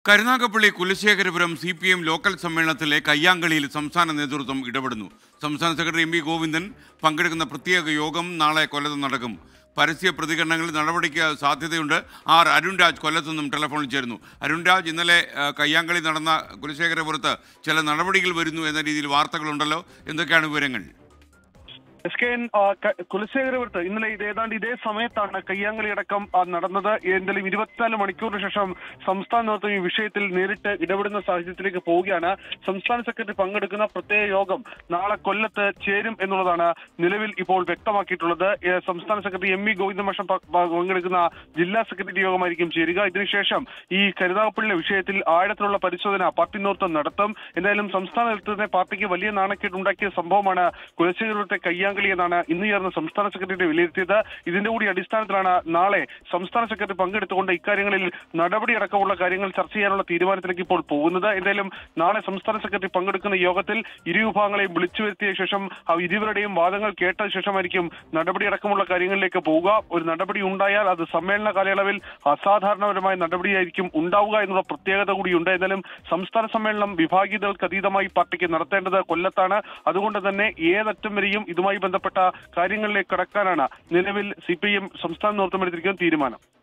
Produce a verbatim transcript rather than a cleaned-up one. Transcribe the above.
Karunagappally Kulasekharapuram C P M local സമ്മേളനത്തിലെ കയ്യാങ്കളിയിൽ സംസ്ഥാന നേതൃത്വം ഇടപെടുന്നു. സംസ്ഥാന സെക്രട്ടറി എം വി ഗോവിന്ദൻ പങ്കെടുക്കുന്ന പ്രത്യേക യോഗം നാളെ കൊല്ലത്ത് നടക്കും. പരസ്യ പ്രതികരണങ്ങളിൽ നടപടിക്ക് സാധ്യതയുണ്ട്. ആർ അരുൺരാജ് കൊല്ലത്തു നിന്നും ടെലിഫോണിൽ ചേരുന്നു. അരുൺരാജ്, ഇന്നലെ കയ്യാങ്കളി നടന്ന കുലശേഖരപുരത്ത് ചില നടപടികൾ വരുന്നു എന്ന രീതിയിൽ വാർത്തകളുണ്ടല്ലോ, എന്തൊക്കെയാണ് വിവരങ്ങൾ? എസ് കെ എൻ കുലശേഖരപുരത്ത് ഇന്നലെ ഇത് ഏതാണ്ട് ഇതേ സമയത്താണ് കയ്യാങ്കളി അടക്കം നടന്നത്. എന്തായാലും ഇരുപത്തിനാല് മണിക്കൂറിന് ശേഷം സംസ്ഥാന നേതൃത്വം ഈ വിഷയത്തിൽ നേരിട്ട് ഇടപെടുന്ന സാഹചര്യത്തിലേക്ക് പോവുകയാണ്. സംസ്ഥാന സെക്രട്ടറി പങ്കെടുക്കുന്ന പ്രത്യേക യോഗം നാളെ കൊല്ലത്ത് ചേരും എന്നുള്ളതാണ് നിലവിൽ ഇപ്പോൾ വ്യക്തമാക്കിയിട്ടുള്ളത്. സംസ്ഥാന സെക്രട്ടറി എം വി ഗോവിന്ദൻ മാഷ് പങ്കെടുക്കുന്ന ജില്ലാ സെക്രട്ടറി യോഗമായിരിക്കും ചേരുക. ഇതിനുശേഷം ഈ കരുനാഗപ്പള്ളി വിഷയത്തിൽ ആഴത്തിലുള്ള പരിശോധന പാർട്ടി നേതൃത്വം നടത്തും. എന്തായാലും സംസ്ഥാന നേതൃത്വത്തെ പാർട്ടിക്ക് വലിയ നാണക്കേട് ഉണ്ടാക്കിയ സംഭവമാണ് കുലശേഖരപുരത്തെ കയ്യാങ്കളി എന്നാണ് ഇന്ന് ചേർന്ന സംസ്ഥാന സെക്രട്ടറി വിലയിരുത്തിയത്. ഇതിന്റെ കൂടി അടിസ്ഥാനത്തിലാണ് നാളെ സംസ്ഥാന സെക്രട്ടറി പങ്കെടുത്തുകൊണ്ട് ഇക്കാര്യങ്ങളിൽ നടപടിയടക്കമുള്ള കാര്യങ്ങൾ ചർച്ച ചെയ്യാനുള്ള തീരുമാനത്തിലേക്ക് ഇപ്പോൾ പോകുന്നത്. എന്തായാലും നാളെ സംസ്ഥാന സെക്രട്ടറി പങ്കെടുക്കുന്ന യോഗത്തിൽ ഇരു വിഭാഗങ്ങളെയും വിളിച്ചു വരുത്തിയ ശേഷം ഇരുവരുടെയും വാദങ്ങൾ കേട്ട ശേഷമായിരിക്കും നടപടിയടക്കമുള്ള കാര്യങ്ങളിലേക്ക് പോവുക. ഒരു നടപടി ഉണ്ടായാൽ അത് സമ്മേളന കാലയളവിൽ അസാധാരണപരമായ നടപടിയായിരിക്കും ഉണ്ടാവുക എന്നുള്ള പ്രത്യേകത കൂടിയുണ്ട്. എന്തായാലും സംസ്ഥാന സമ്മേളനം വിഭാഗീയതകൾക്ക് അതീതമായി പാർട്ടിക്ക് നടത്തേണ്ടത് കൊല്ലത്താണ്. അതുകൊണ്ട് തന്നെ ഏതറ്റം വരെയും ഇതുമായി ബന്ധപ്പെട്ട കാര്യങ്ങളിലേക്ക് കടക്കാനാണ് നിലവിൽ സി പി ഐ എം സംസ്ഥാന നേതൃത്വം എടുത്തിരിക്കുന്ന തീരുമാനം.